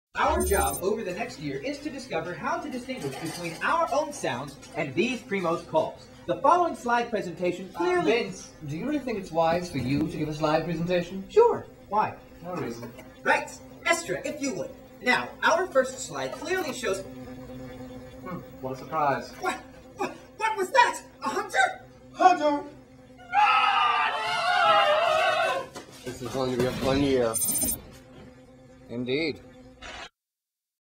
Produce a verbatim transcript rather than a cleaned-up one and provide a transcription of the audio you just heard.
Our job over the next year is to discover how to distinguish between our own sounds and these Primos calls. The following slide presentation clearly... Uh, Vince, do you really think it's wise for you to give a slide presentation? Sure. Why? No reason. Right. Estra, if you would. Now, our first slide clearly shows... Hmm, what a surprise. What? What? What was that? A hunter? Hunter! This is going to be a fun year. Indeed.